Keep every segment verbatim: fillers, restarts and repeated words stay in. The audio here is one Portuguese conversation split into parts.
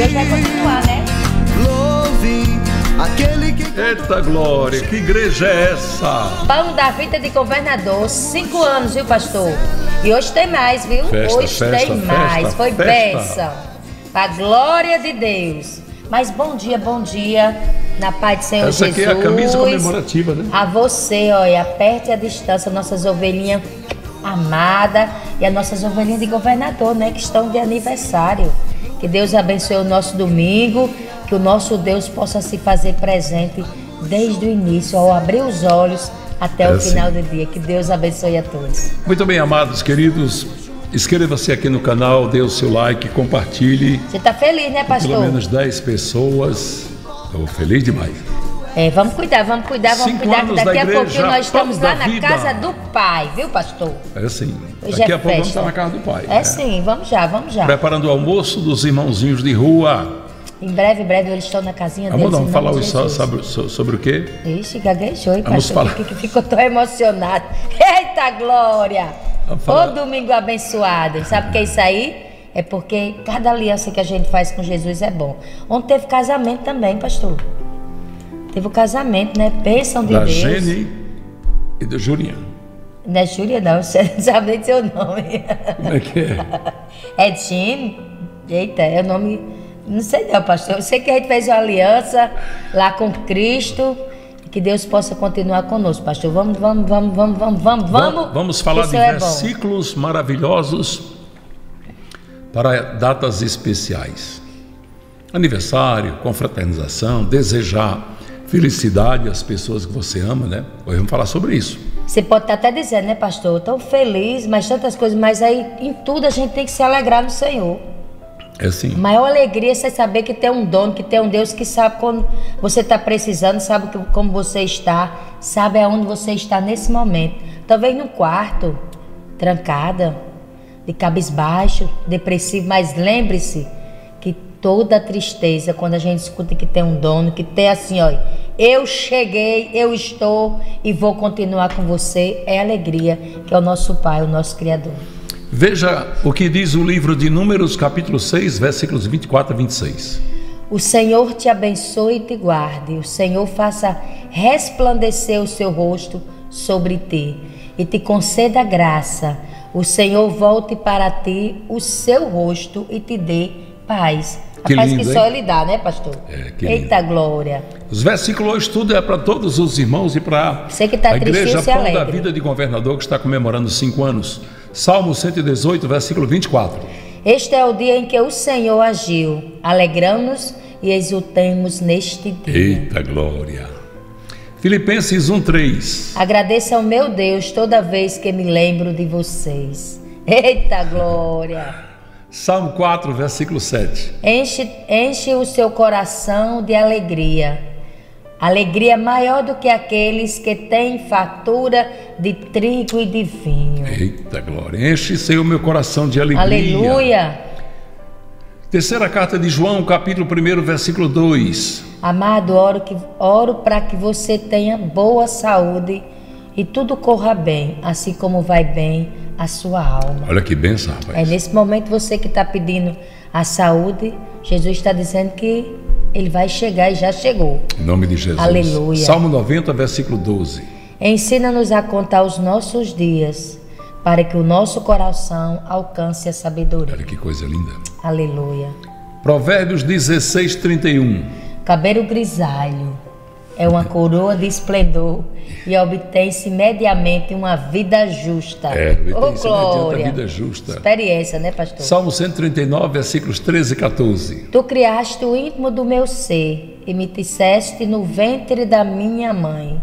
Deus vai continuar, né? Aquele que... Eita glória, que igreja é essa? Pão da Vida de Governador, cinco anos, viu, pastor? E hoje tem mais, viu? Festa, hoje festa, tem festa, mais, foi festa. bênção. A glória de Deus. Mas bom dia, bom dia, na paz do Senhor Essa Jesus. aqui é a camisa comemorativa, né? A você, olha, aperte a distância, nossas ovelhinhas amadas e as nossas ovelhinhas de governador, né, que estão de aniversário. Que Deus abençoe o nosso domingo, que o nosso Deus possa se fazer presente desde o início, ao abrir os olhos até é o final assim. do dia. Que Deus abençoe a todos. Muito bem, amados, queridos, inscreva-se aqui no canal, dê o seu like, compartilhe. Você está feliz, né, pastor? Pelo menos dez pessoas. Estou feliz demais. É, vamos cuidar, vamos cuidar, vamos Cinco cuidar, que anos daqui da a igreja, pouquinho nós estamos Pão lá da na Vida. casa do Pai, viu, pastor? É sim. Hoje Daqui é a pouco vamos festa. estar na casa do Pai. É né? sim, vamos já, vamos já. Preparando o almoço dos irmãozinhos de rua. Em breve, em breve eles estão na casinha Amor, deles. vamos em falar nome de hoje só Jesus. sobre, so- sobre o quê? Ixi, gaguejou, hein, Vamos pastor? falar. Que, que ficou tão emocionado. Eita glória! Vamos Ô falar. domingo abençoado. Sabe o que é isso aí? É porque cada aliança que a gente faz com Jesus é bom. Ontem teve casamento também, pastor. Teve o casamento, né? Bênção de Da Deus. Gene e do Juliano. Não é Júlia, não. Você não sabe nem seu nome. Como é que é? É Jim. Eita, é o nome... Não sei não, pastor. Eu sei que a gente fez uma aliança lá com Cristo. Que Deus possa continuar conosco, pastor. Vamos, vamos, vamos, vamos, vamos, vamos, vamos. Vamos falar que de o Senhor é bom. versículos maravilhosos para datas especiais. Aniversário, confraternização, desejar felicidade às pessoas que você ama, né? Hoje vamos falar sobre isso. Você pode estar até dizendo, né, pastor? Tão feliz, mas tantas coisas. Mas aí, em tudo, a gente tem que se alegrar no Senhor. É assim. A maior alegria é você saber que tem um dono, que tem um Deus que sabe quando você está precisando, sabe que, como você está, sabe aonde você está nesse momento. Talvez no quarto, trancada, de cabisbaixo, depressivo, mas lembre-se que toda tristeza, quando a gente escuta que tem um dono, que tem assim, ó, eu cheguei, eu estou e vou continuar com você, é alegria, que é o nosso Pai, o nosso Criador. Veja o que diz o livro de Números, capítulo seis, versículos vinte e quatro a vinte e seis. O Senhor te abençoe e te guarde. O Senhor faça resplandecer o seu rosto sobre ti e te conceda graça. O Senhor volte para ti o seu rosto e te dê paz. Que A paz lindo, que só hein? Ele dá, né, pastor? É, que Eita glória. Os versículos hoje tudo é para todos os irmãos e para Você que tá a Igreja tristinho, se Pão da alegre. Vida de Governador, que está comemorando cinco anos. Salmo cento e dezoito, versículo vinte e quatro. Este é o dia em que o Senhor agiu. Alegramos-nos e exultemos neste dia. Eita glória. Filipenses um, três. Agradeço ao meu Deus toda vez que me lembro de vocês. Eita glória. Salmo quatro, versículo sete. Enche, enche o seu coração de alegria. Alegria maior do que aqueles que têm fartura de trigo e de vinho. Eita glória. Enche, Senhor, meu coração de alegria. Aleluia. Terceira carta de João, capítulo um, versículo dois. Amado, oro, que, oro para que você tenha boa saúde e tudo corra bem, assim como vai bem a sua alma. Olha que benção, rapaz. É nesse momento você que está pedindo a saúde, Jesus está dizendo que Ele vai chegar e já chegou. Em nome de Jesus. Aleluia. Salmo noventa, versículo doze. Ensina-nos a contar os nossos dias, para que o nosso coração alcance a sabedoria. Olha que coisa linda. Aleluia. Provérbios dezesseis, trinta e um. Cabelo grisalho é uma coroa de esplendor e obtém-se mediamente uma vida justa. É, Ô, obtém-se glória. mediante a vida justa. Experiência, né, pastor? Salmo cento e trinta e nove, versículos treze e quatorze. Tu criaste o íntimo do meu ser e me teceste no ventre da minha mãe.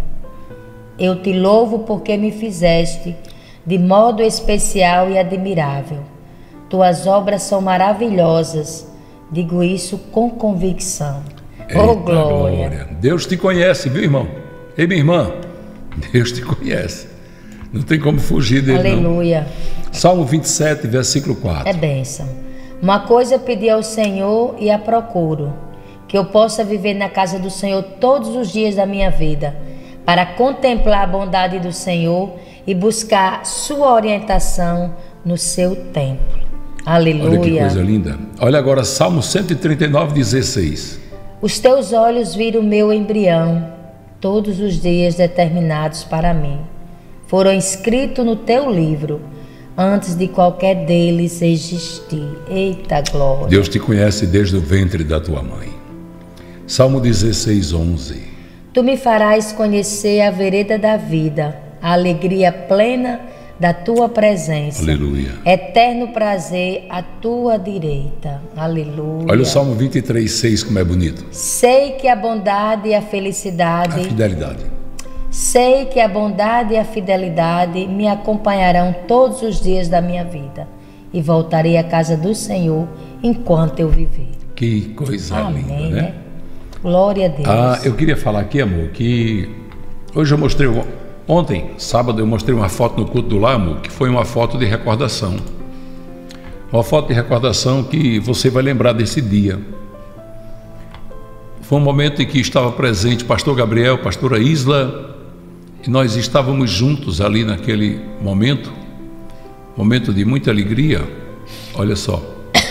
Eu te louvo porque me fizeste de modo especial e admirável. Tuas obras são maravilhosas, digo isso com convicção. Eita, Oh, glória. Deus te conhece, viu, irmão? Ei, minha irmã, Deus te conhece. Não tem como fugir dele, Aleluia. não. Salmo vinte e sete, versículo quatro. É bênção. Uma coisa pedi ao Senhor e a procuro, que eu possa viver na casa do Senhor todos os dias da minha vida, para contemplar a bondade do Senhor e buscar sua orientação no seu templo. Aleluia. Olha que coisa linda. Olha agora Salmo cento e trinta e nove, dezesseis. Os teus olhos viram o meu embrião, todos os dias determinados para mim. Foram escritos no teu livro, antes de qualquer deles existir. Eita glória. Deus te conhece desde o ventre da tua mãe. Salmo dezesseis, onze. Tu me farás conhecer a vereda da vida, a alegria plena da tua presença. Aleluia. Eterno prazer à tua direita. Aleluia. Olha o Salmo vinte e três, seis, como é bonito. Sei que a bondade e a felicidade... A fidelidade. Sei que a bondade e a fidelidade me acompanharão todos os dias da minha vida e voltarei à casa do Senhor enquanto eu viver. Que coisa Amém, linda, né? né? Glória a Deus. Ah, eu queria falar aqui, amor, que hoje eu mostrei, ontem, sábado, eu mostrei uma foto no culto do lar, amor, que foi uma foto de recordação. Uma foto de recordação que você vai lembrar desse dia. Foi um momento em que estava presente pastor Gabriel, pastora Isla, e nós estávamos juntos ali naquele momento, momento de muita alegria. Olha só.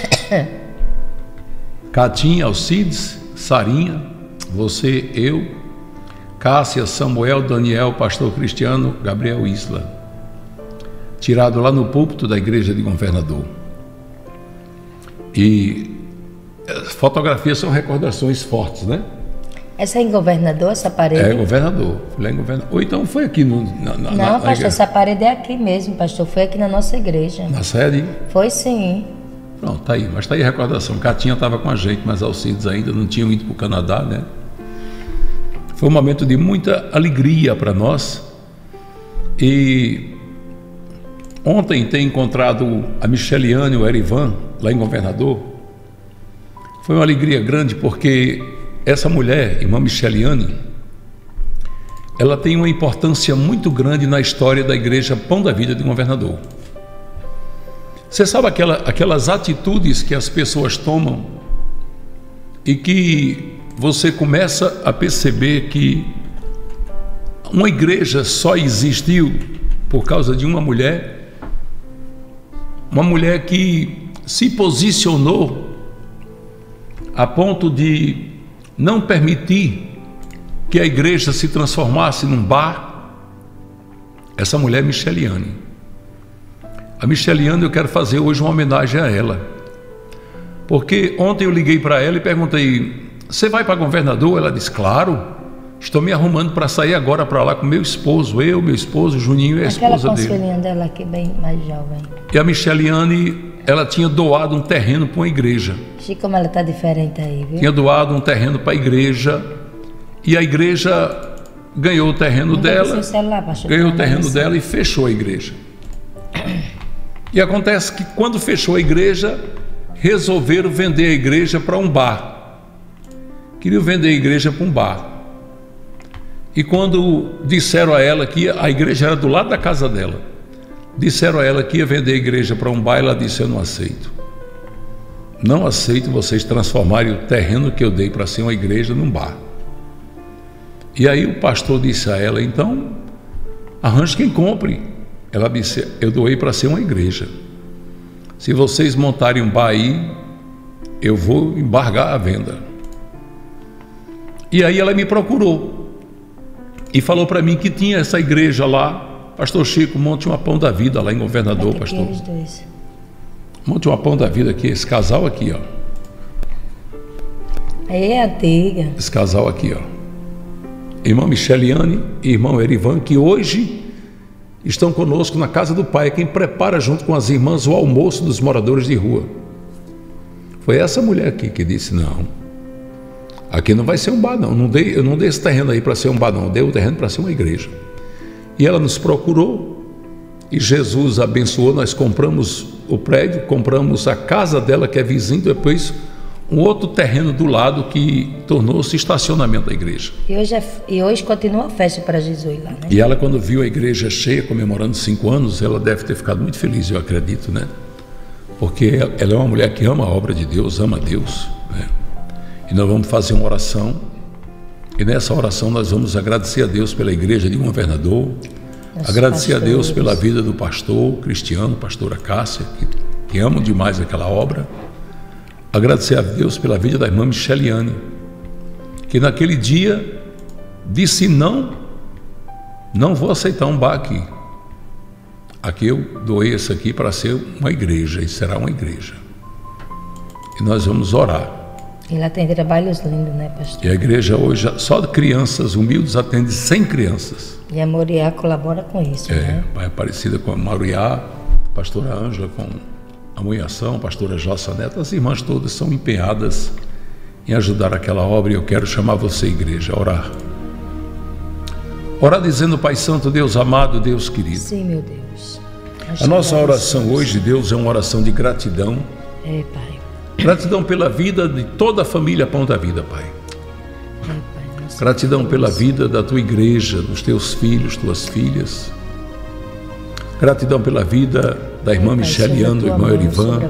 Catinha, Alcides, Sarinha, você, eu, Cássia, Samuel, Daniel, pastor Cristiano, Gabriel Isla. Tirado lá no púlpito da igreja de Governador. E fotografias são recordações fortes, né? Essa é em Governador, essa parede? É, Governador. Fui lá em Governador. Ou então foi aqui no, na, na, Não, na, pastor, na essa parede é aqui mesmo, pastor. Foi aqui na nossa igreja. Na sede? Foi sim. Pronto, tá aí. Mas tá aí a recordação. Catinha estava com a gente, mas Alcides ainda não tinham ido para o Canadá, né? Foi um momento de muita alegria para nós. E ontem tem encontrado a Micheliane e o Erivan, lá em Governador. Foi uma alegria grande porque essa mulher, irmã Micheliane, ela tem uma importância muito grande na história da igreja Pão da Vida de Governador. Você sabe aquela, aquelas atitudes que as pessoas tomam e que você começa a perceber que uma igreja só existiu por causa de uma mulher, uma mulher que se posicionou a ponto de não permitir que a igreja se transformasse num bar. Essa mulher é Micheliane. A Micheliane, eu quero fazer hoje uma homenagem a ela, porque ontem eu liguei para ela e perguntei: você vai para Governador? Ela disse: claro, estou me arrumando para sair agora para lá com meu esposo, eu, meu esposo, Juninho e a Aquela esposa dele. conselhinha dela aqui, bem mais jovem. E a Micheliane, ela tinha doado um terreno para uma igreja. Chico, como ela está diferente aí, viu? Tinha doado um terreno para a igreja, e a igreja ganhou o terreno Não dela, celular, pastor, ganhou o não, terreno não, dela e fechou a igreja. E acontece que quando fechou a igreja, resolveram vender a igreja para um bar. Queriam vender a igreja para um bar. E quando disseram a ela que a igreja era do lado da casa dela, disseram a ela que ia vender a igreja para um bar, ela disse: eu não aceito. Não aceito vocês transformarem o terreno que eu dei para ser uma igreja num bar. E aí o pastor disse a ela: então, arranje quem compre. Ela disse: eu doei para ser uma igreja. Se vocês montarem um bar aí, eu vou embargar a venda. E aí ela me procurou e falou para mim que tinha essa igreja lá. Pastor Chico, monte uma Pão da Vida lá em Governador, pastor. Monte uma Pão da Vida aqui, esse casal aqui, ó. Aí é antiga. Esse casal aqui, ó. Irmã Micheliane e irmão Erivan, que hoje estão conosco na casa do Pai, quem prepara junto com as irmãs o almoço dos moradores de rua. Foi essa mulher aqui que disse: não, aqui não vai ser um bar não, não dei, eu não dei esse terreno aí para ser um bar não, eu dei o terreno para ser uma igreja. E ela nos procurou e Jesus abençoou, nós compramos o prédio, compramos a casa dela que é vizinho, depois um outro terreno do lado que tornou-se estacionamento da igreja. E hoje, é, e hoje continua a festa para Jesus lá, né? E ela, quando viu a igreja cheia, comemorando cinco anos, ela deve ter ficado muito feliz, eu acredito, né? Porque ela é uma mulher que ama a obra de Deus, ama Deus, né? E nós vamos fazer uma oração, e nessa oração nós vamos agradecer a Deus pela igreja de Governador, agradecer a Deus pela vida do pastor Cristiano, pastora Cássia, que que amam demais aquela obra. Agradecer a Deus pela vida da irmã Micheliane, que naquele dia disse não, não vou aceitar um bar aqui. Aqui eu doei isso aqui para ser uma igreja, e será uma igreja. E nós vamos orar. E lá tem trabalhos lindos, né, pastor? E a igreja hoje, só de crianças humildes, atende cem crianças. E a Moriá colabora com isso, é, né? É parecida com a Moriá, pastora Ângela, com a Munhação, pastora Jossa Neto. As irmãs todas são empenhadas em ajudar aquela obra, e eu quero chamar você, igreja, a orar. Orar dizendo: Pai Santo, Deus amado, Deus querido. Sim, meu Deus. A nossa oração hoje, Deus, é uma oração de gratidão. É, Pai. Gratidão pela vida de toda a família Pão da Vida, Pai. É, Pai. Gratidão pela vida da tua igreja, dos teus filhos, tuas filhas. Gratidão pela vida da irmã Micheliane, do irmão Erivan,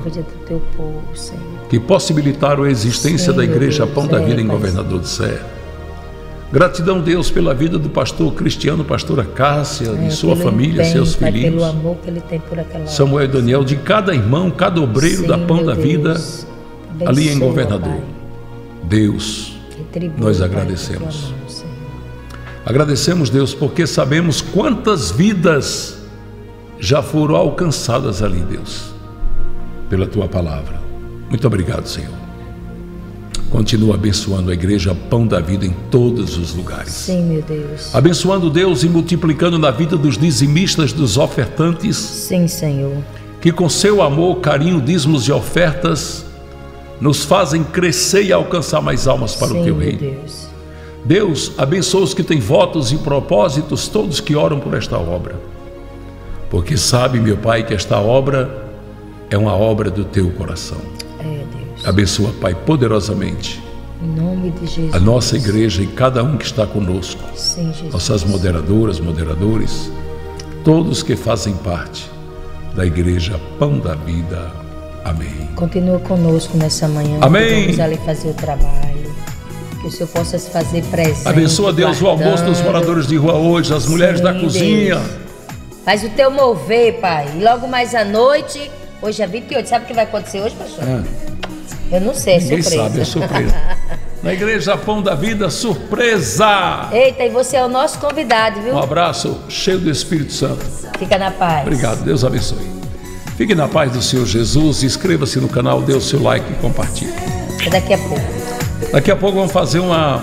que possibilitaram a existência da igreja Pão da Vida em Governador do Sé. Gratidão, Deus, pela vida do pastor Cristiano, pastora Cássia, de sua família, seus filhinhos. Pelo amor que ele tem por aquela Samuel e Daniel, de cada irmão, cada obreiro da Pão da Vida, ali em Governador. Deus, nós agradecemos. Agradecemos, Deus, porque sabemos quantas vidas já foram alcançadas ali, Deus, pela tua palavra. Muito obrigado, Senhor. Continua abençoando a igreja Pão da Vida em todos os lugares. Sim, meu Deus. Abençoando, Deus, e multiplicando na vida dos dizimistas, dos ofertantes. Sim, Senhor. Que com seu amor, carinho, dízimos e ofertas nos fazem crescer e alcançar mais almas para Sim, o teu meu reino. Deus. Deus, abençoa os que têm votos e propósitos, todos que oram por esta obra. Porque sabe, meu Pai, que esta obra é uma obra do teu coração. É, Deus. Abençoa, Pai, poderosamente em nome de Jesus. A nossa igreja e cada um que está conosco. Sim, Jesus. Nossas moderadoras, moderadores, todos que fazem parte da igreja Pão da Vida. Amém. Continua conosco nessa manhã. Amém. Vamos ali fazer o trabalho. Que o Senhor possa se fazer presente. Abençoa, Deus, guardando. o almoço dos moradores de rua hoje, as mulheres Sim, da cozinha. Deus. Faz o teu mover, Pai. E logo mais à noite, hoje é vinte e oito, sabe o que vai acontecer hoje, pastor? Ah. Eu não sei, é Ninguém surpresa. sabe, é surpresa. Na igreja Pão da Vida, surpresa! Eita, e você é o nosso convidado, viu? Um abraço cheio do Espírito Santo. Fica na paz. Obrigado, Deus abençoe. Fique na paz do Senhor Jesus, inscreva-se no canal, dê o seu like e compartilhe. É daqui a pouco. Daqui a pouco vamos fazer uma,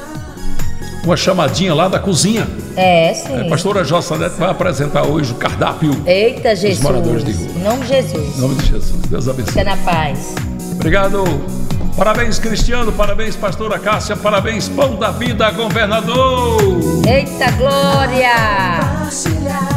uma chamadinha lá da cozinha. É, sim. A pastora Jossa Neto vai apresentar hoje o cardápio. Eita, Jesus. Dos moradores de rua. Em nome de Jesus. Em nome de Jesus. Deus abençoe. Fica na paz. Obrigado. Parabéns, Cristiano. Parabéns, pastora Cássia. Parabéns, Pão da Vida, governador. Eita, glória.